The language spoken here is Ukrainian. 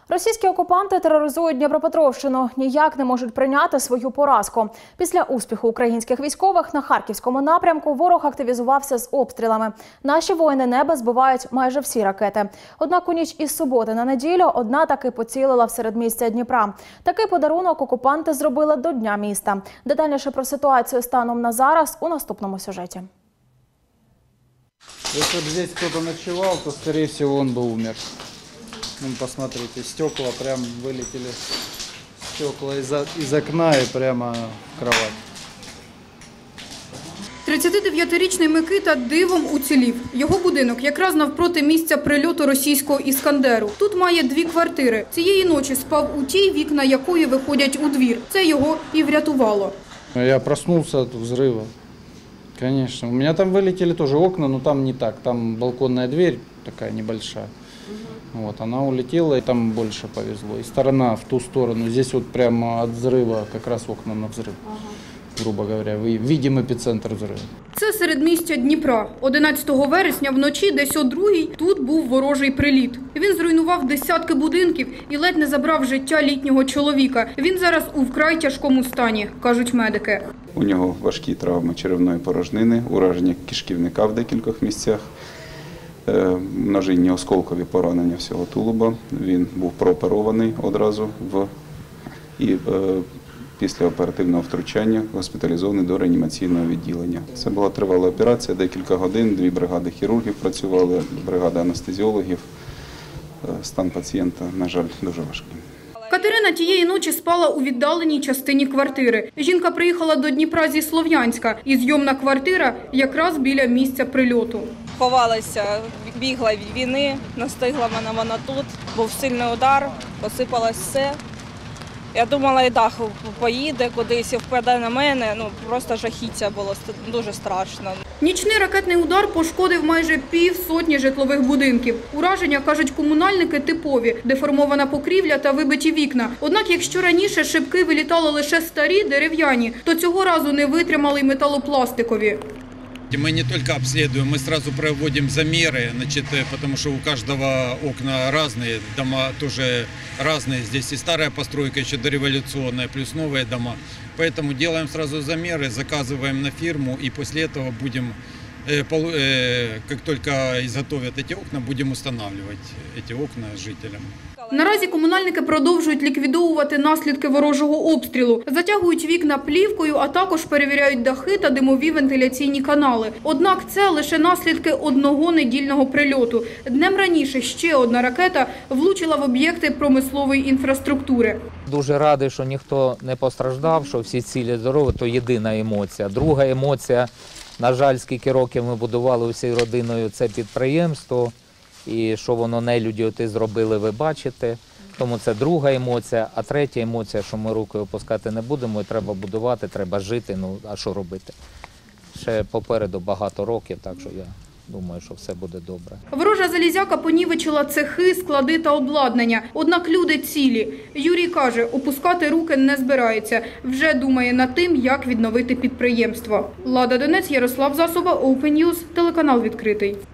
Російські окупанти тероризують Дніпропетровщину, ніяк не можуть прийняти свою поразку. Після успіху українських військових на Харківському напрямку ворог активізувався з обстрілами. Наші воїни неба збивають майже всі ракети. Однак у ніч із суботи на неділю одна таки поцілила в середмістя Дніпра. Такий подарунок окупанти зробили до Дня міста. Детальніше про ситуацію станом на зараз у наступному сюжеті. Если бы здесь кто-то ночевал, то, скорее всего, он бы умер. Посмотрите, стекла прям вылетели, стекла из окна и прямо в кровать. 39-річний Микита дивом уцілів. Його будинок якраз навпроти місця прильоту російського «Іскандеру». Тут має 2 квартири. Цієї ночі спав у тій, вікна якої виходять у двір. Це його і врятувало. Я проснулся от взрыва. Конечно. У меня там вылетели тоже окна, но там не так. Там балконная дверь такая небольшая. Вот, она улетела, и там больше повезло. И сторона в ту сторону. Здесь вот прямо от взрыва как раз окна на взрыв. Грубо говоря, видим епіцентр взриву. Це середмістя Дніпра. 11 вересня вночі, десь о 2-й, тут був ворожий приліт. Він зруйнував десятки будинків і ледь не забрав життя літнього чоловіка. Він зараз у вкрай тяжкому стані, кажуть медики. У нього важкі травми черевної порожнини, ураження кишківника в декількох місцях, множинні осколкові поранення всього тулуба. Він був прооперований одразу і після оперативного втручання госпіталізований до реанімаційного відділення. Це була тривала операція, декілька годин, 2 бригади хірургів працювали, бригада анестезіологів. Стан пацієнта, на жаль, дуже важкий. Катерина тієї ночі спала у віддаленій частині квартири. Жінка приїхала до Дніпра зі Слов'янська, і зйомна квартира якраз біля місця прильоту. Ховалася, бігла від війни, настигла мене вона тут, був сильний удар, посипалось все. Я думала, і дах поїде кудись і впаде на мене, просто жахіття було, дуже страшно. Нічний ракетний удар пошкодив майже півсотні житлових будинків. Ураження, кажуть комунальники, типові – деформована покрівля та вибиті вікна. Однак, якщо раніше шибки вилітали лише старі, дерев'яні, то цього разу не витримали й металопластикові. Мы не только обследуем, мы сразу проводим замеры, потому что у каждого окна разные, дома тоже разные. Здесь и старая постройка, еще дореволюционная, плюс новые дома. Поэтому делаем сразу замеры, заказываем на фирму и после этого будем, как только изготовят эти окна, будем устанавливать эти окна жителям. Наразі комунальники продовжують ліквідовувати наслідки ворожого обстрілу. Затягують вікна плівкою, а також перевіряють дахи та димові вентиляційні канали. Однак це лише наслідки одного недільного прильоту. Днем раніше ще одна ракета влучила в об'єкти промислової інфраструктури. Дуже радий, що ніхто не постраждав, що всі цілі здорові, то єдина емоція. Друга емоція, на жаль, скільки років ми будували усією родиною це підприємство. І що воно нелюді зробили, ви бачите. Тому це друга емоція. А третя емоція, що ми руки опускати не будемо, і треба будувати, треба жити, а що робити. Ще попереду багато років, так що я думаю, що все буде добре. Ворожа залізяка понівечила цехи, склади та обладнання. Однак люди цілі. Юрій каже, опускати руки не збирається. Вже думає над тим, як відновити підприємство. Лада Донець, Ярослав Засоба, Open News, телеканал «Відкритий».